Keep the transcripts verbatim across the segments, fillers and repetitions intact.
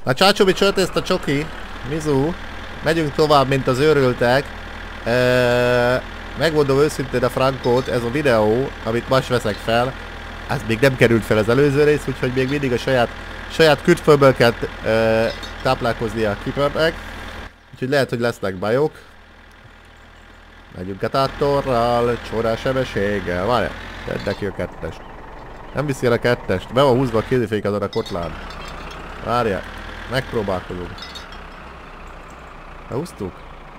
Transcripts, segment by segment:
Na csácsobi csörtészt a csoki. Mizu. Megyünk tovább, mint az őrültek. Eee, megmondom őszintén a frankót, ez a videó, amit most veszek fel, ez még nem került fel az előző rész, úgyhogy még mindig a saját, saját kütfőből kell e, táplálkoznia a Keepernek. Úgyhogy lehet, hogy lesznek bajok. Megyünk a tátorral, csodás sebességgel. Várjál, tedd neki a kettest. Nem viszi el a kettest, be van húzva a kézifék azon a kotlán. Várjál, megpróbálkozunk. Behúztuk?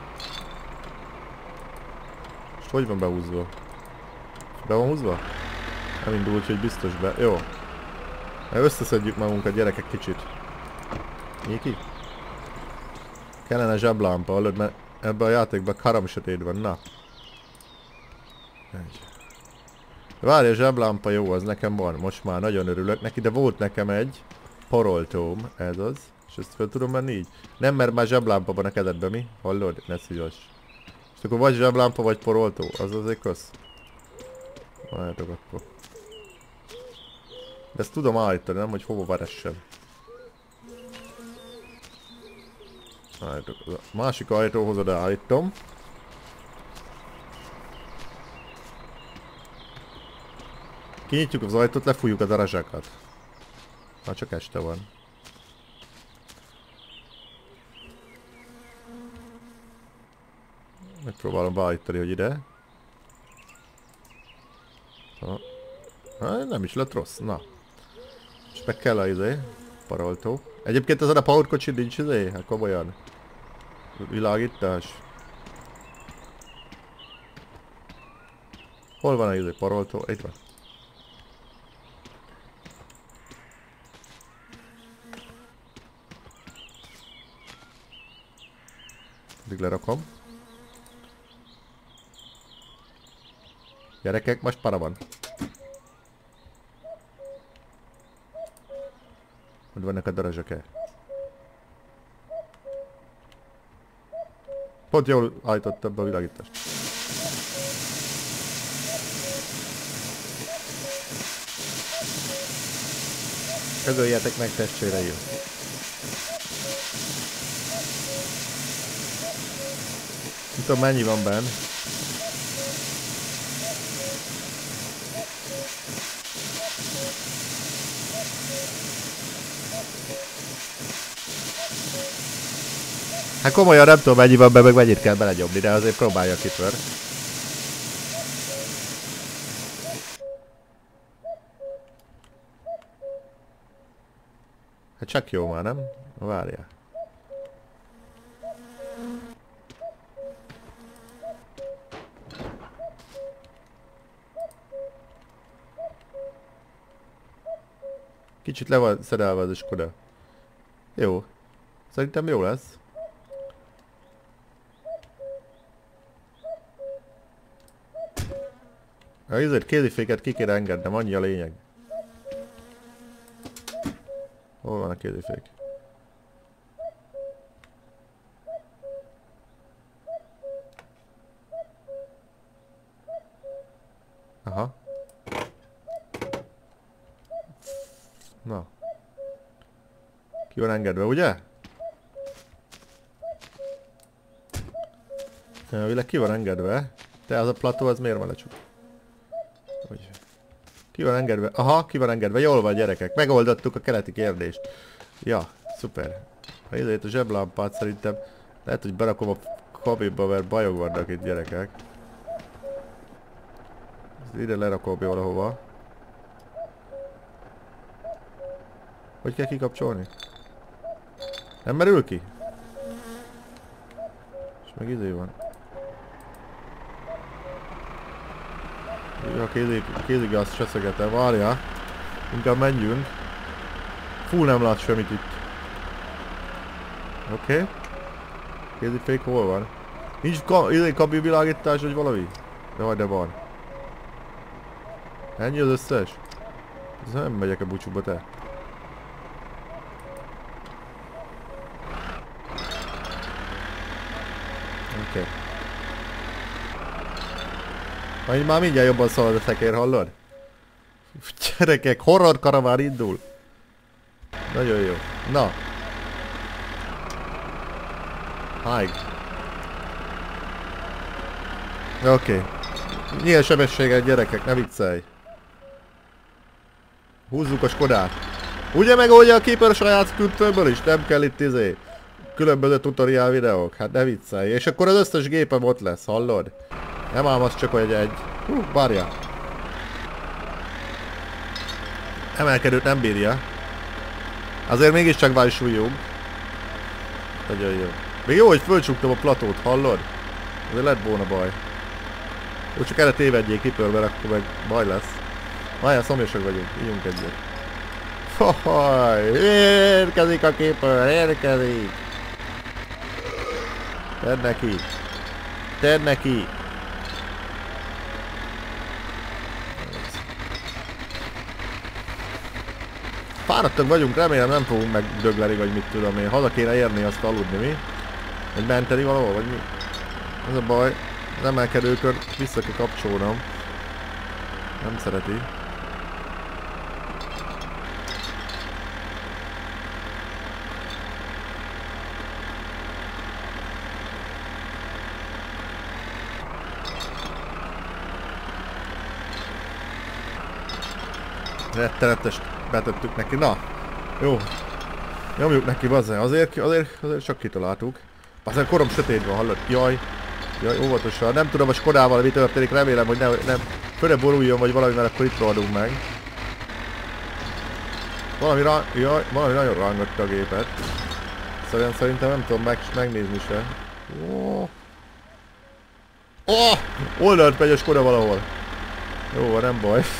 És hogy van behúzva? Be van húzva? Nem indul, hogy biztos be. Jó. Összeszedjük magunkat, gyerekek, kicsit. Nyiki? Kellene zseblámpa, hallod, mert ebben a játékban karamsötét van, na. Egy. Várj, a zseblámpa jó, az nekem van, most már nagyon örülök neki, de volt nekem egy poroltóm, ez az. És ezt fel tudom menni így? Nem, mert már zseblámpa van a kezedben, mi? Hallod? Ne szíves. És akkor vagy zseblámpa, vagy poroltó, az azért kösz. Várjátok akkor. De ezt tudom állítani, nem, hogy hova veressem. Várjátok, a másik ajtóhoz oda állítom. Kinyitjuk az ajtót, lefújjuk a darazsákat. Már csak este van. Megpróbálom beállítani, hogy ide. Ha. Ha, nem is lett rossz, na. És meg kell a izé, paroltó. Egyébként ezen a power kocsi nincs izé, hát komolyan. Világítás. Hol van a izé, paroltó? Itt van. Addig lerakom. Gyerekek, most para van. Hogy vannak a darazsak-e? Pont jól állítottam be a világítást. Közöljetek meg, testvéreim! Nem tudom, mennyi van benn. Hát komolyan nem tudom, mennyi van be, meg mennyit kell belegyomni, de azért próbálja kitör. Hát csak jó már, nem? Várjál. Kicsit le van szedelve az Skoda. Jó. Szerintem jó lesz. Ezért kéziféket ki kéne engednem, annyi a lényeg. Hol van a kézifék? Aha. Na. Ki van engedve, ugye? Elvileg ki van engedve. Te az a plató, az miért van lecsuk? Úgy. Ki van engedve? Aha, ki van engedve. Jól van, gyerekek. Megoldottuk a keleti kérdést. Ja, szuper. Ha idejött a zseblámpát szerintem lehet, hogy berakom a kabinba, mert bajok vannak itt, gyerekek. Ezt ide lerakom valahova. Hogy kell kikapcsolni? Nem merül ki? És meg izé van. Ja, kézi, kézigázt cseszegetem, várjál. Inkább menjünk. Fú, nem lát semmit itt. Oké. Okay. Kézifék hol van? Nincs ka kabinvilágítás vagy valami? Jaj, de van. Ennyi az összes? Ez nem megyek a búcsúba, te. Oké. Okay. Majd már mindjárt jobban szalad a szekér, hallod? Gyerekek, horror karaván indul. Nagyon jó. Na. Háig. Oké. Okay. Milyen sebességgel gyerekek, ne viccelj. Húzzuk a Skodát. Ugye megoldja a Keeper saját küldtőből is? Nem kell itt izé. Különböző tutorial videók. Hát ne viccelj. És akkor az összes gépem ott lesz, hallod? Nem ám az csak egy egy. Hú, várja. Emelkedőt nem bírja. Azért mégiscsak van súlyunk. Nagyon jó. Még jó, hogy fölcsuktam a platót, hallod? Azért lett volna baj. Jó, csak erre tévedjék Keeper, mert akkor meg baj lesz. Várjál, szomjasak vagyunk, ígyunk egyet. Hohoy, érkezik a Keeper, érkezik! Tedd neki! Tedd neki! Fáradtak vagyunk, remélem nem fogunk megdögleni, vagy mit tudom én. Haza kéne érni, azt aludni, mi? Vagy menteni valahol, vagy mi? Ez a baj. Az emelkedőkön vissza kell kapcsolnom. Nem szereti. Rettenetest betettük neki, na! Jó! Nyomjuk neki, bazze, azért, azért, azért csak kitaláltuk. Bazze, korom sötét van, hallod? Jaj! Jaj, óvatosan, nem tudom a Skodával mi történik, remélem, hogy ne, nem fölle boruljon, vagy valami, mert akkor itt rohadunk meg. Valami, rá, jaj, valami nagyon rángatta a gépet. Szerintem, szerintem nem tudom meg, megnézni se. Oh. Oh! Oldalt megy a Skoda valahol. Jó van, nem baj.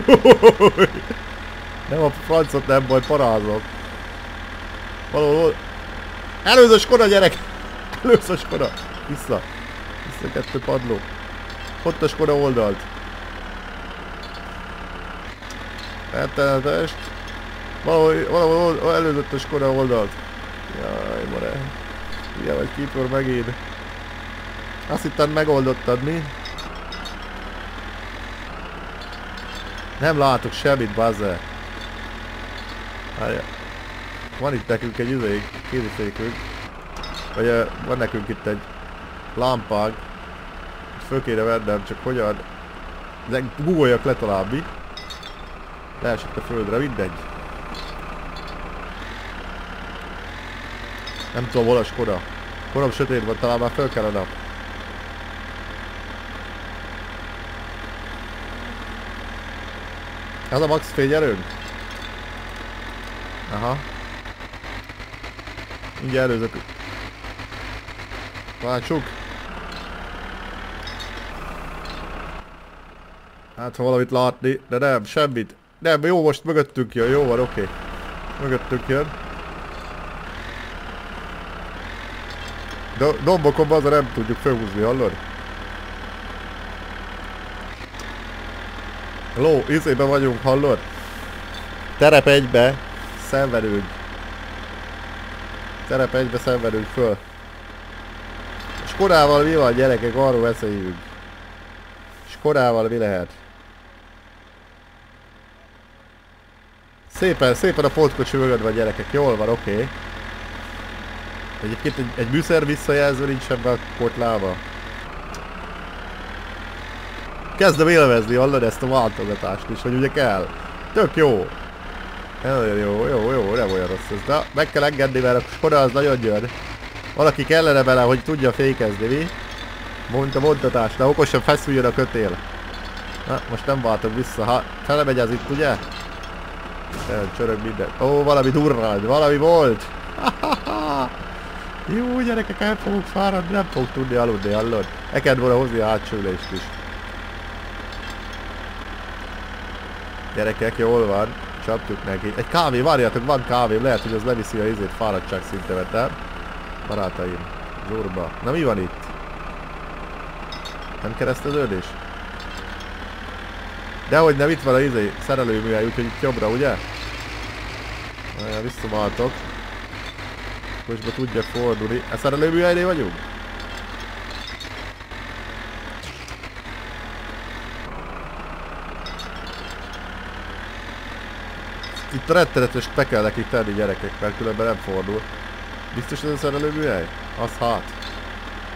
Nem a francot, nem baj, parázok. Valahol... Előző Skoda, gyerek! Előző Skoda! Vissza! Vissza kettő padló. Ott a Skoda oldalt. Rettenetest. Valahol, valahol előzött a Skoda oldalt. Jaj, mare. Ilyen vagy Keeper megint. Azt hittem megoldottad, mi? Nem látok semmit, bazze. Van itt nekünk egy üzék, kézifékünk. Vagy uh, van nekünk itt egy lámpág. Föl kéne vennem, csak hogyan... De guggoljak le tovább, mi? Leesett a földre, mindegy. Nem tudom, hol a Skoda. Korom sötét van, talán már föl kell a nap. Ez a max fényerőnk? Aha. Mindjárt előzök. Váltsuk. Hát ha valamit látni, de nem, semmit. Nem, jó, most mögöttünk jön, jó van, oké. Okay. Mögöttünk jön. Do dombokon azzal nem tudjuk felhúzni, hallod? Ló, izébe vagyunk, hallod? Terep egybe, szenvedünk. Terep egybe szenvedünk föl. Skodával mi van, gyerekek? Arról beszéljünk. Skodával mi lehet? Szépen, szépen a pótkocsi mögött van, gyerekek. Jól van, oké. Okay. Egyébként egy, egy műszer visszajelző nincs ebben a kotlába. Kezdem élvezni, hallod, ezt a váltogatást is, hogy ugye kell. Tök jó. Nagyon jó, jó, jó, nem olyan rossz ez. De meg kell engedni, mert a Skoda az nagyon jön. Valaki kellene bele, hogy tudja fékezni, mi? Mondta mondtatás, de okosan feszüljön a kötél. Na, most nem váltok vissza, ha felemegy az itt, ugye? Nem, csörög minden. Ó, valami durrant, valami volt! Jó, gyerekek, el fogok fáradni, nem fogok tudni aludni, hallod? El kellett volna hozni a hátsülést is. Gyerekek, jól van. Csaptuk neki. Egy kávé, várjátok, van kávé, lehet, hogy az leviszi a izét fáradtság szintemet, nem? Barátaim, zsúrba. Na mi van itt? Nem kereszteződés? Dehogy nem, itt van a izé, szerelőműhely, úgyhogy itt jobbra, ugye? Olyan, visszaváltok. Mostba tudjak fordulni. A szerelőműhelynél vagyunk? Itt a rettenetest be kell neki tenni, gyerekek, mert különben nem fordul. Biztos ez a szerelőműhely? Az hát.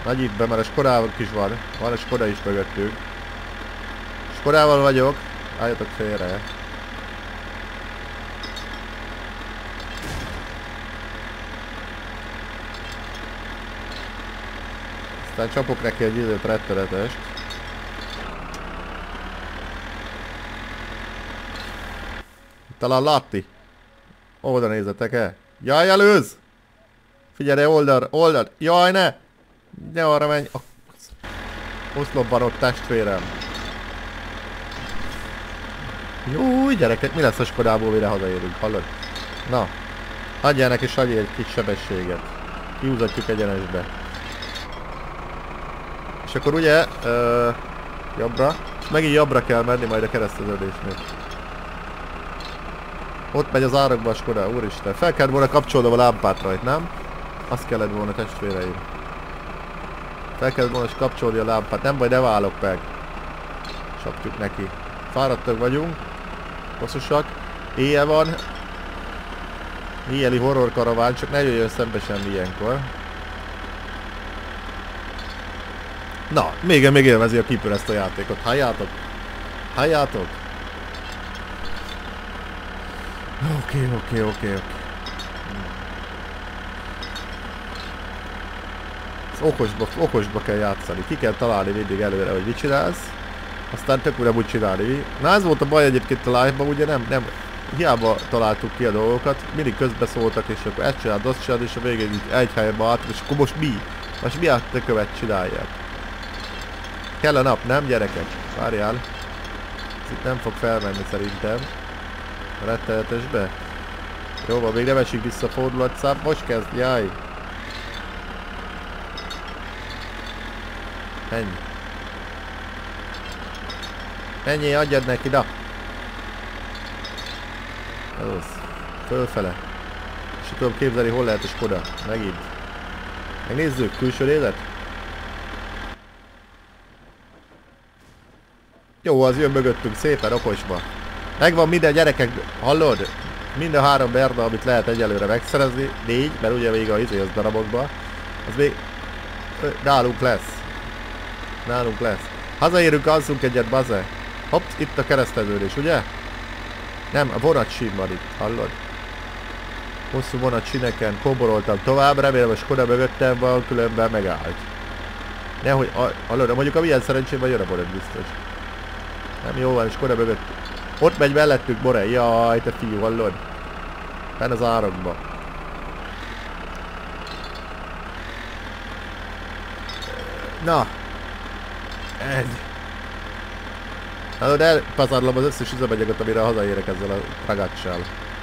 Nagyít be, mert a Skodával is van. Van a Skoda is mögöttünk. Skodával vagyok. Álljatok félre. Aztán csapok neki egy időt rettenetest. Talán Latti. Oda nézzetek el. Jaj, előz! Figyelj, oldal, oldal. Jaj, ne! Ne arra menj. Oh, oszlopban ott testvérem. Jó, gyerekek, mi lesz a Skodából, mire hazaérünk, hallod? Na, adjál neki Sanyi egy kis sebességet. Kihúzatjuk egyenesbe. És akkor ugye, ö, jobbra, és megint jobbra kell menni majd a kereszteződésnél. Ott megy az árokba a Skoda, úristen. Fel kellett volna kapcsolnom a lámpát rajt, nem? Azt kellett volna, testvéreim. Fel kellett volna kapcsolni a lámpát, nem baj, ne válok meg. Csapjuk neki. Fáradtak vagyunk. Hosszusak. Éjjel van. Éjjeli horror karaván, csak ne jöjjön szembe semmi ilyenkor. Na, még, még élvezi a Keeper ezt a játékot. Halljátok? Halljátok? Oké, oké, oké, oké. Okosba, okosba kell játszani. Ki kell találni mindig előre, hogy mit csinálsz. Aztán tök nem úgy csinálni. Na ez volt a baj egyébként a live-ban, ugye nem, nem, hiába találtuk ki a dolgokat, mindig közbeszóltak, és akkor ezt csináld, azt csináld, és a végén így egy helyben állt, és akkor most mi? Most mi a tökövet csinálják? Kell a nap, nem gyerekek? Várjál. Ez itt nem fog felmenni szerintem. A rettenetesbe. Jó van, még nem esik vissza a fordulatszám. Most kezd, jaj. Menj. Menjél, adjad neki, na. Ez az. Fölfele. És tudom képzelni, hol lehet a Skoda. Megint. Megnézzük, külső nézet. Jó, az jön mögöttünk szépen, okosba. Megvan minden, gyerekek, hallod? Mind a három berda, amit lehet egyelőre megszerezni. Négy, mert ugye még a izé az darabokba. Az még nálunk lesz. Nálunk lesz. Hazaérünk, alszunk egyet, baze. Hopp, itt a kereszteződés, ugye? Nem, a vonatsín van itt, hallod? Hosszú vonatsíneken koboroltam tovább, remélem a Skoda mögöttem van, különben megállt. Nehogy, hallod, mondjuk a milyen szerencsében jön a Borek biztos. Nem jó van, Skoda mögött. Ott megy mellettünk, Borek, jaj, te fiú, hallod? Fenn az árokba. Na. Ez. Hát elpazarlom az összes üzemanyagot, amire hazaérek ezzel a ragaccsal.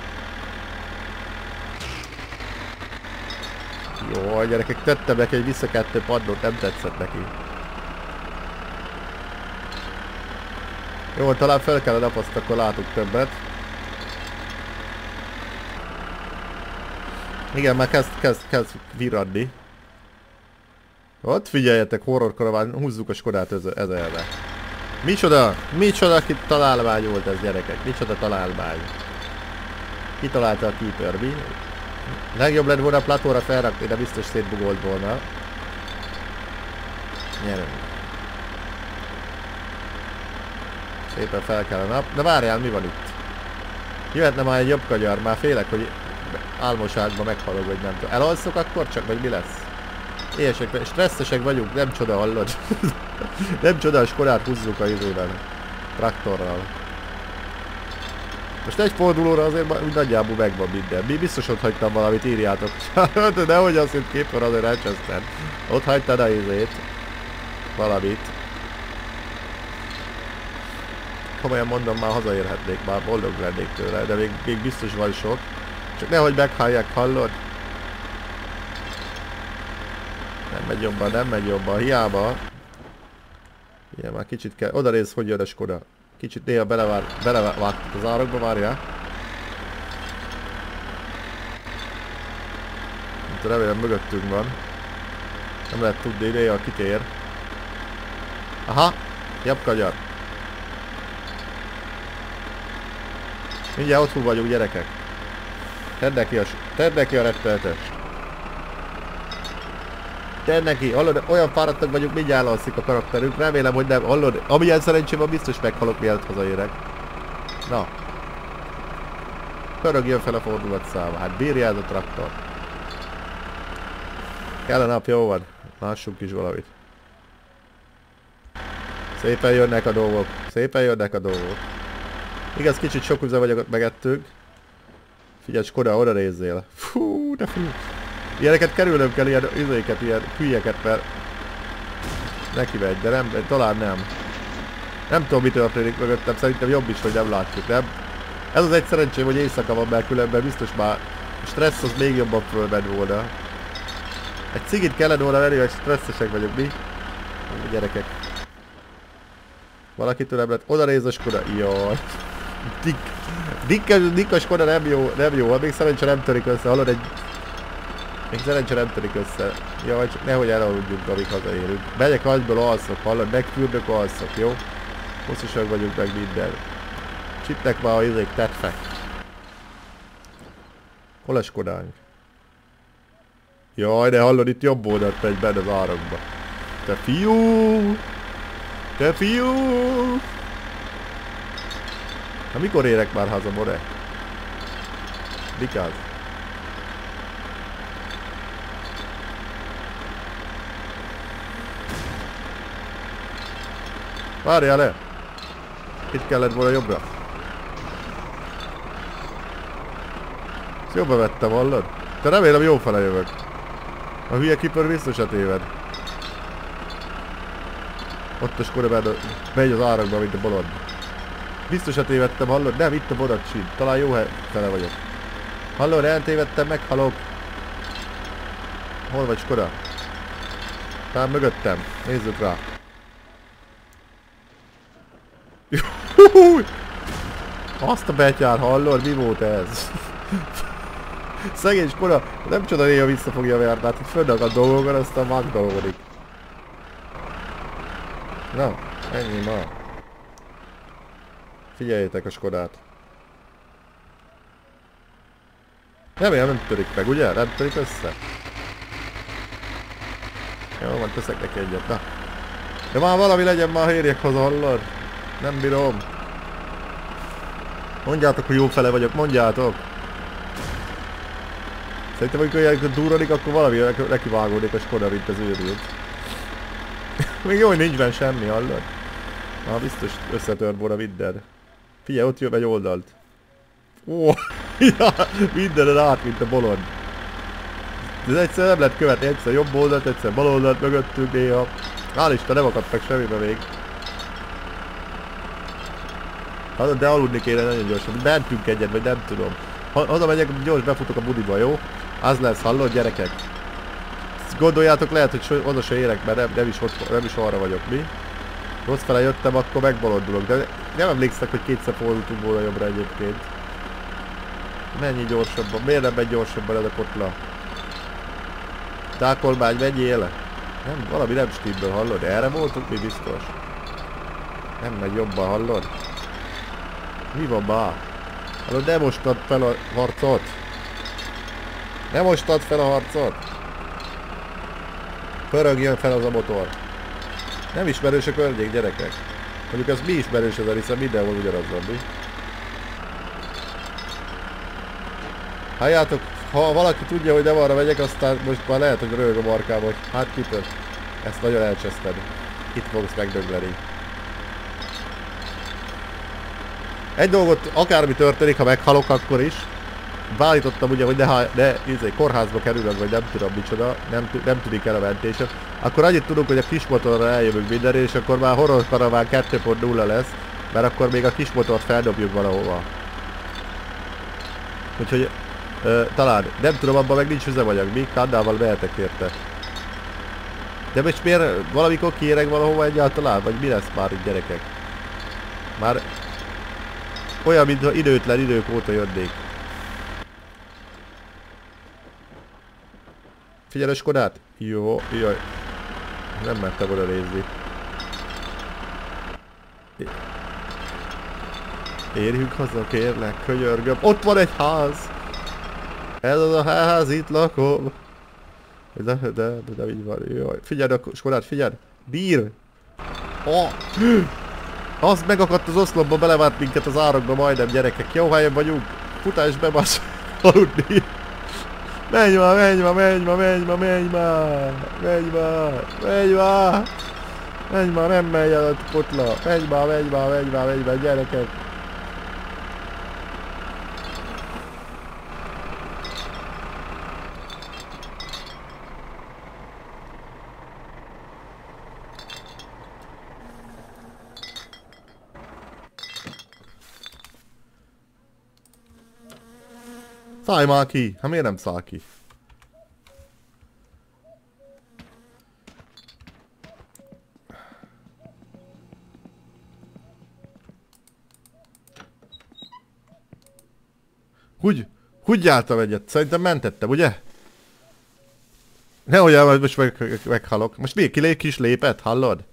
Jó, gyerekek, tettem neki egy visszakettő padlót, nem tetszett neki. Jó, talán fel kell a napaszt, akkor látunk többet. Igen, már kezd, kezd, kezd virradni. Ott figyeljetek, horror karaván, húzzuk a Skodát ezerre. Micsoda? Micsoda ki találmány volt ez, gyerekek? Micsoda találmány? Ki találta a Keeper, mi? Legjobb lett volna a platóra felrakni, de biztos szétbugolt volna. Nyerünk. Szépen fel kell a nap. De várjál, mi van itt? Jöhetne már egy jobb kagyar, már félek, hogy álmosságban meghalok, vagy nem tudom. Elalszok akkor csak, vagy mi lesz? Éhesek, stresszesek vagyunk, nem csoda, hallod? Nem csoda, a Skodát húzzuk a izével. Traktorral. Most egy fordulóra azért nagyjából megvan minden. Mi biztos ott hagytam valamit, írjátok. De nehogy azt itt Keeper azért elcsesztem. Ott hagytad a izét. Valamit. Komolyan mondom, már hazaérhetnék, már boldog lennék tőle, de még, még biztos van sok. Csak nehogy meghallják, hallod? Nem megy jobban, nem megy jobban, hiába. Igen, már kicsit kell. Oda nézz, hogy jön a Skoda. Kicsit néha belevár, belevágtuk az árokba, várjál. Itt remélem mögöttünk van. Nem lehet tudni, néha kitér. Aha, jobb kagyar. Mindjárt otthon vagyunk, gyerekek. Tedd neki a, tedd neki a rettenetest. Te neki, hallod, olyan fáradtak vagyunk, mindjárt alszik a karakterünk, remélem, hogy nem, hallod, amilyen szerencsém van, biztos meghalok, mielőtt hazaérek. Na. Pörögjön fel a fordulatszáma, hát bírjál a traktor. Kell a nap, jó van. Lássunk is valamit. Szépen jönnek a dolgok, szépen jönnek a dolgok. Igaz, kicsit sok üzemanyagot megettünk. Figyelj, Skoda, oda nézzél. Fú, de fú. Ilyeneket kerülnöm kell, ilyen üzéket, ilyen hülyeket, mert neki megy, de nem, talán nem. Nem tudom, mi történik mögöttem, szerintem jobb is, hogy nem látjuk, nem? Ez az egy szerencsém, hogy éjszaka van, mert különben biztos már a stressz az még jobban fölment volna. Egy cigit kellene volna venni, hogy stresszesek vagyok, mi? Gyerekek. Valakitől nem lett, oda néz a Skoda, jaj. Dik, dik, dik a Skoda nem jó, nem jó, még szerencsé nem törik össze, hallod egy... Még szerencsé nem törik össze. Jaj, csak nehogy elaludjunk, amíg hazaérünk. Megyek agyből, alszok, hallod, megfürdök, alszok, jó? Hosszasak vagyunk meg minden. Csipnek már a izék tetfek. Hol a Skodánk? Jaj, de hallod, itt jobb oldalt megy benne az árokba. Te fiú! Te fiú! Na mikor érek már haza, more? Mikáz? Várjál le! Itt kellett volna jobbra. Ezt jobban vettem, hallod? Te remélem jó fele jövök. A hülye kipör biztos a téved. Ott a Skoda megy az árakba, mint a bolond. Biztos a tévedtem, hallod? Nem, itt a bodacsin. Talán jó fele vagyok. Hallod, eltévedtem, meghalok. Hol vagy, Skoda? Talán mögöttem. Nézzük rá. Azt a betyár, hallod? Mi volt ez? Szegény Skoda, nem csoda néha vissza fogja verni, hát itt fönnakad dolgokat, aztán magdalódik. Na, ennyi ma. Figyeljétek a Skodát. Remélem nem törik meg, ugye? Nem törik össze? Jó van, teszek neki egyet, na. De már valami legyen, már érjek haza, hallod? Nem bírom. Mondjátok, hogy jó fele vagyok, mondjátok. Szerintem, amikor ilyen durranik, akkor valami nekivágódik a Skoda, mint az őrült. Még jó, hogy nincs benne semmi, hallod? Na, biztos összetört volna minden. Figyelj, ott jön egy oldalt. Ó, ja, mindenen át, mint a bolond. De egyszer nem lehet követni, egyszer jobb oldalt, egyszer bal oldalt mögöttünk néha. Hál' Isten, nem akadt meg semmibe még. Hát, de aludni kéne nagyon gyorsan, mentünk egyet, vagy nem tudom. Ha, haza megyek, gyors befutok a budiba, jó? Az lesz, hallod, gyerekek? Gondoljátok, lehet, hogy oda se érek, mert nem, nem, is, nem is arra vagyok, mi? Rossz fele jöttem, akkor megbolondulok, de nem emlékszek, hogy kétszer fordultunk volna jobbra egyébként. Mennyi gyorsabban? Miért nem megy gyorsabban ez a kotla? Tákolmány, menjél le? Nem, valami nem stimmel, hallod? Erre voltunk mi biztos? Nem megy jobban, hallod? Mi van már? Hallod, nem mostad fel a harcot? Nem mostad fel a harcot? Pörögjön fel az a motor. Nem ismerős a környék, gyerekek. Mondjuk ez mi ismerős ezen, hiszen mindenhol ugyanaz van, mi? Halljátok, ha valaki tudja, hogy nem arra megyek, aztán most már lehet, hogy röhög a markába, hogy hát kitör. Ezt nagyon elcseszted. Itt fogsz megdögleni. Egy dolgot, akármi történik, ha meghalok, akkor is. Beállítottam ugye, hogy ne, ne izé, kórházba kerülök, vagy nem tudom micsoda, nem, nem tűnik el a mentéset. Akkor annyit tudunk, hogy a kismotorra eljövünk mindenre, és akkor már Horror Caravan kettő pont nulla lesz, mert akkor még a kismotort feldobjuk valahova. Úgyhogy ö, talán, nem tudom, abban meg nincs üzemanyag, mi? Kandával mehetek érte. De most miért valamikor kiérek valahova egyáltalán, vagy mi lesz már itt, gyerekek? Már olyan, mintha időtlen idők óta jönnék. Figyelj a Skodát? Jó, jaj. Nem mertem oda nézni. Érjünk haza, kérlek, könyörgöm. Ott van egy ház! Ez az a ház, itt lakom. De, de, de, de így van. Jaj. Figyeld a Skodát, figyeld! Bír! Oh. Az megakadt az oszlopba, belevárt minket az árokba majdnem, gyerekek. Jó helyen vagyunk. Futás bebasz. Aludni. Menj már, menj már, menj már, menj már, menj már. Menj már, menj már. Menj már, nem menj el a potla. Menj már, menj már, menj már, menj már, gyerekek. Szállj már ki! Hát miért nem száll ki? Hogy? Hogy jártam egyet? Szerintem mentettem, ugye? Nehogy el, most meg, meg, meghalok. Most még kilép kis lépett, hallod?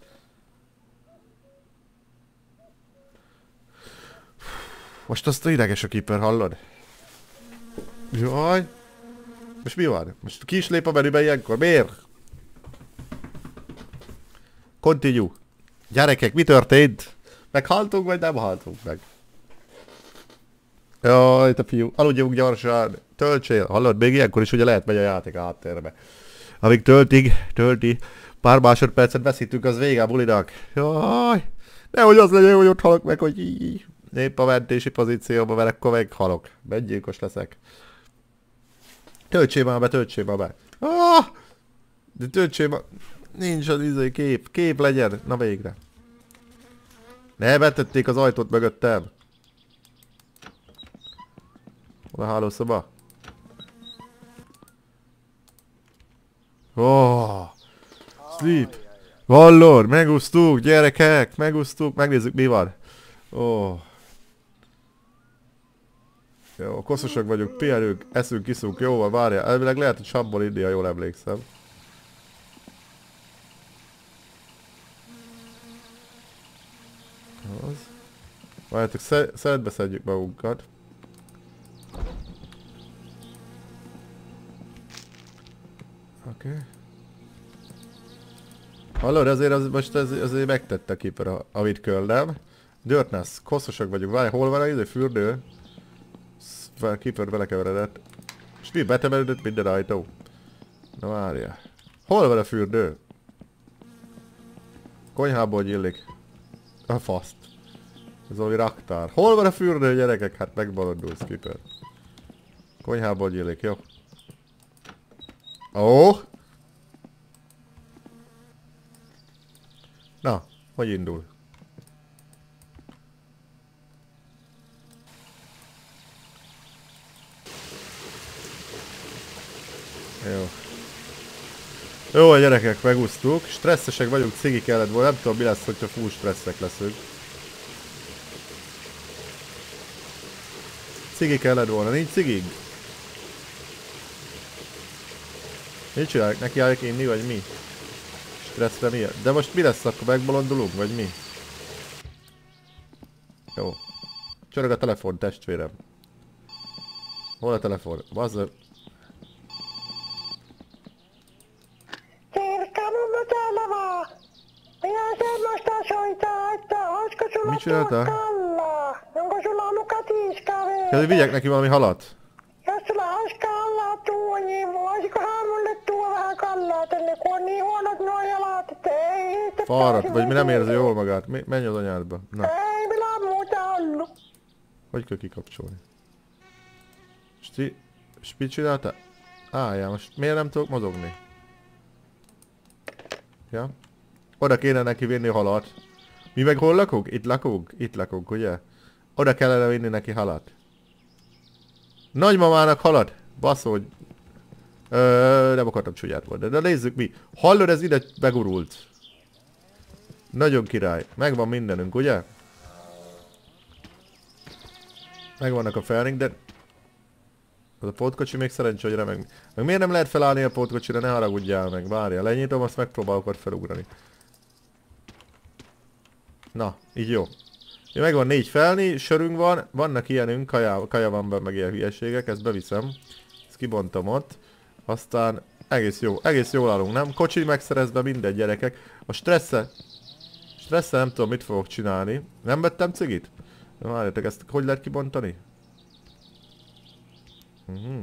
Most azt a ideges a keeper, hallod? Jaj. Most mi van? Most ki is lép a menübe ilyenkor? Miért? Continue. Gyerekek, mi történt? Meghaltunk vagy nem haltunk meg? Jaj, te fiú. Aludjunk gyorsan. Töltsél. Hallod, még ilyenkor is ugye lehet megy a játék a háttérbe. Amíg töltik, tölti. Pár másodpercet veszítünk, az vége a bulinak. Jaj. Nehogy az legyen, hogy ott halok meg, hogy így. Épp a mentési pozícióban, mert akkor meghalok. Meggyilkos leszek. Töltsél már be, töltsél már be. Ah! De töltsél már... Nincs az izé kép. Kép legyen. Na végre. Ne, betették az ajtót mögöttem. Hol a hálószoba? Oh! Sleep! Vallor! Megúsztuk, gyerekek! Megúsztuk! Megnézzük mi van. Oh! Jó, koszosak vagyunk, pihenünk, eszünk, iszunk, jó van, várjál. Elvileg lehet, hogy sabból inni, ha jól emlékszem. Az. Várjátok, szeretbe szedjük magunkat. Oké. Okay. Hallod, ezért az, most ez, azért megtette a keeper, amit köldem. Dörtnász, koszosak vagyunk, várjál, hol van a izé fürdő? A keeper belekeveredett. És mi betemelődött minden ajtó? Na várjál. Hol van a fürdő? Konyhából gyillik. A faszt. Ez valami raktár. Hol van a fürdő, gyerekek? Hát megbolondulsz, keeper. Konyhából gyillik, jó? Ó! Oh. Na, hogy indul? Jó. Jó, a gyerekek, megúsztuk. Stresszesek vagyunk, cigi kellett volna. Nem tudom, mi lesz, hogyha full stresszek leszünk. Cigi kellett volna. Nincs cigig? Mit csinálják? Neki állják inni, vagy mi? Stresszre miért? De most mi lesz, akkor megbolondulunk, vagy mi? Jó. Csörög a telefon, testvérem. Hol a telefon? Bazzör. Mit csináltál? Kell, hogy vigyek neki valami halat. Jos sulla olisi kallaa tuo, niin voisikohan mulle tuo vähän kallaa tälle, kun on niin huonot nuo jalat, että ei itse Fáradt, vagy mi nem érzi jól magát. Menj az anyádba. Na. Ei millään muuta ollut. Hogy kell kikapcsolni? Sti... És mit csináltál? Álljál, most miért nem tudok mozogni? Ja. Oda kéne neki vinni halat. Mi meg hol lakunk? Itt lakunk? Itt lakunk, ugye? Oda kellene vinni neki halat. Nagymamának halat? Baszó, hogy... Ö, nem akartam csúnyát mondani, de nézzük mi. Hallod, ez ide begurult. Nagyon király. Megvan mindenünk, ugye? Megvannak a felnénk, de... Az a pótkocsi még szerencsé, hogy remeg. Meg miért nem lehet felállni a pótkocsira? Ne haragudjál meg, várjál. Lenyitom, azt megpróbálok ott felugrani. Na, így jó. Ja, megvan négy felni, sörünk van, vannak ilyenünk, kaja, kaja van benne, meg ilyen hülyeségek, ezt beviszem. Ezt kibontom ott. Aztán Egész jó, egész jól állunk, nem? Kocsi megszerezve, mindegy gyerekek. A stressze... Stressze nem tudom mit fogok csinálni. Nem vettem cigit? Na várjátok, ezt hogy lehet kibontani? Uh-huh.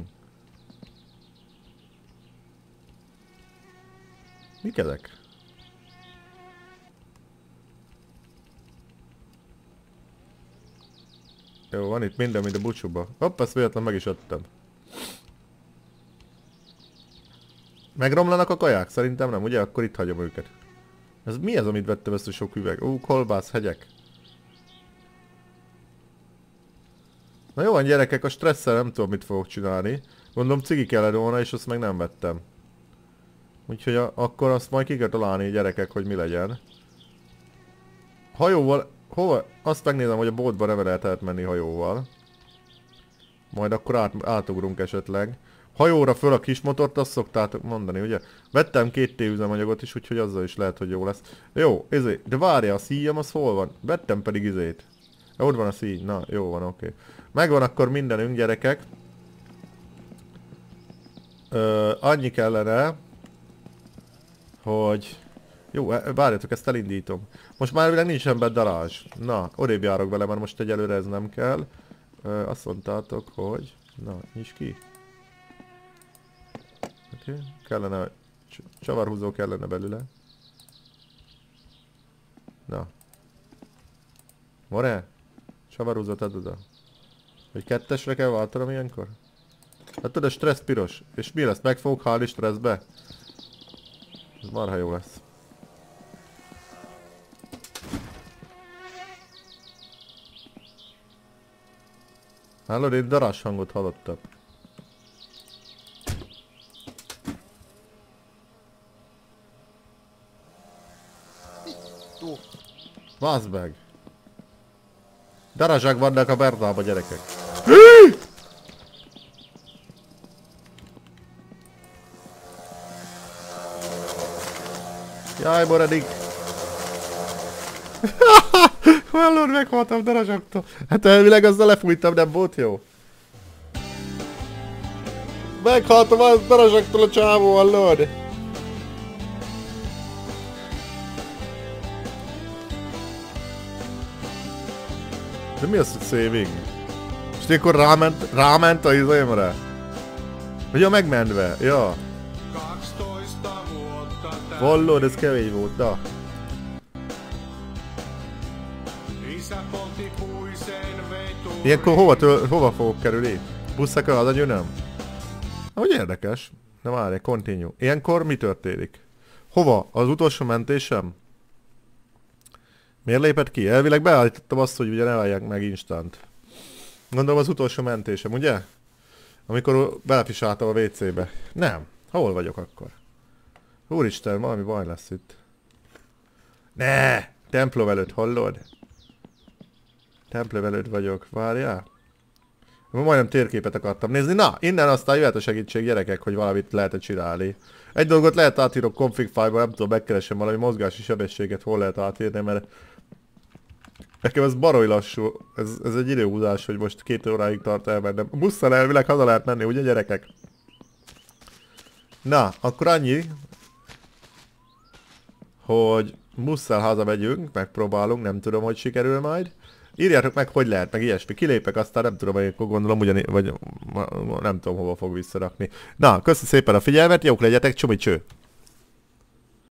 Mik ezek? Jó, van itt minden, mint a bucsúba. Hopp, ezt véletlen meg is adtam. Megromlanak a kaják? Szerintem nem, ugye? Akkor itt hagyom őket. Ez mi ez, amit vettem ezt a sok üveg? Ú, kolbász, hegyek. Na jó van gyerekek, a stresszel nem tudom mit fogok csinálni. Gondolom cigi kellett volna, és azt meg nem vettem. Úgyhogy a, akkor azt majd ki kell találni gyerekek, hogy mi legyen. Hajóval... Hova? Azt megnézem, hogy a boltba nem lehet menni hajóval. Majd akkor át, átugrunk esetleg. Hajóra föl a kis motort, azt szoktátok mondani, ugye? Vettem két T-üzemanyagot is, úgyhogy azzal is lehet, hogy jó lesz. Jó, izé, de várja, a szíjam az hol van? Vettem pedig izét. Ott van a szíj, na jó van, oké. Okay. Megvan akkor mindenünk gyerekek. Ö, annyi kellene, hogy... Jó, várjatok, ezt elindítom. Most már világ nincsen be darázs. Na, odébb járok vele, mert most egyelőre ez nem kell. Ö, azt mondtátok, hogy... Na, nyisd ki. Oké, okay. Kellene... Csavarhúzó kellene belőle. Na. More? Csavarhúzót add oda. Hogy kettesre kell váltanom ilyenkor? Hát tudod, stressz piros. És mi lesz? Meg fogok hálni stresszbe? Ez marha jó lesz. Hallod, én darás hangot hallottam. Baszd meg! Darazsák vannak a Bernába, gyerekek. Jaj, Boredik! Hallod, meghaltam darazsaktól. Hát elvileg azzal lefújtam, nem volt jó? Meghaltam a darazsaktól a csávó, hallod? De mi az, hogy saving? És akkor ráment, ráment a izémre? Ugye megmentve? Ja. Hallod, ez kevés volt, na. Ilyenkor hova, től, hova fogok kerülni? Busszakra az a gyönöm? Hogy érdekes. Na várj, continue. Ilyenkor mi történik? Hova? Az utolsó mentésem? Miért lépett ki? Elvileg beállítottam azt, hogy ugye ne válják meg instant. Gondolom az utolsó mentésem, ugye? Amikor belefisáltam a vé cébe. Nem. Hol vagyok akkor? Úristen, valami baj lesz itt. Ne! Templom előtt, hallod? Templom előtt vagyok, várjál. Majdnem térképet akartam nézni. Na, innen aztán jöhet a segítség gyerekek, hogy valamit lehet csinálni. Egy dolgot lehet átírok config file-ba, nem tudom, megkeresem valami mozgási sebességet, hol lehet átírni, mert nekem ez baroly lassú. Ez, ez egy időhúzás, hogy most két óráig tart elmennem. A busszal elvileg haza lehet menni, ugye gyerekek? Na, akkor annyi, hogy busszal hazamegyünk, megpróbálunk, nem tudom, hogy sikerül majd. Írjátok meg, hogy lehet, meg ilyesmi. Kilépek, aztán nem tudom, hogy akkor gondolom, ugyanígy, vagy nem tudom, hova fog visszarakni. Na, köszi szépen a figyelmet, jók legyetek, csumi cső!